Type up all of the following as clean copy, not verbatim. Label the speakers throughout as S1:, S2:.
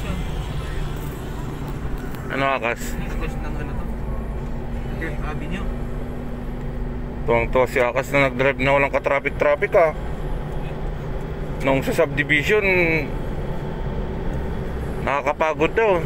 S1: Ano akas?
S2: Akas ng ano to? Avenue.
S1: Tuwang-tuwa si Akas na nag-drive na walang ka-traffic-traffic ah. Nung sa subdivision, nakakapagod daw.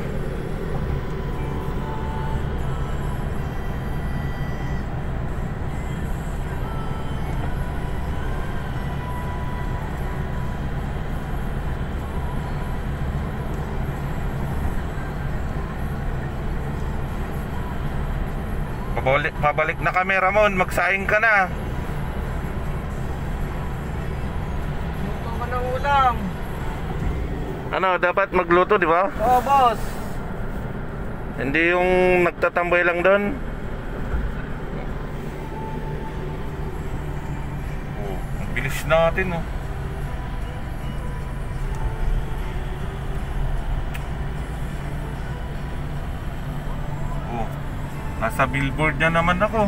S1: Pabalik na kamera mo, magsaing ka na.
S2: Luto ka ng ulam.
S1: Ano, dapat magluto, di ba?
S2: Oo, boss.
S1: Hindi yung nagtatambay lang doon. Oh, ang bilis natin, oh. Oh, nasa billboard na naman ako.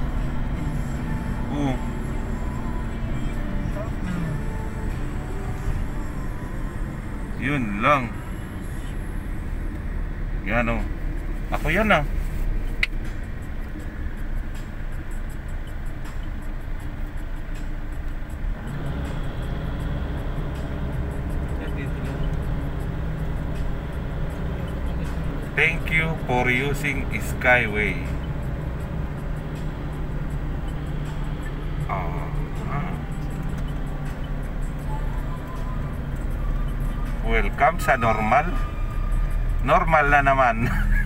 S1: Oh. Yun lang. Yan, oh. Ako yan, ah. Thank you for using Skyway. Welcome sa normal. Normal na naman.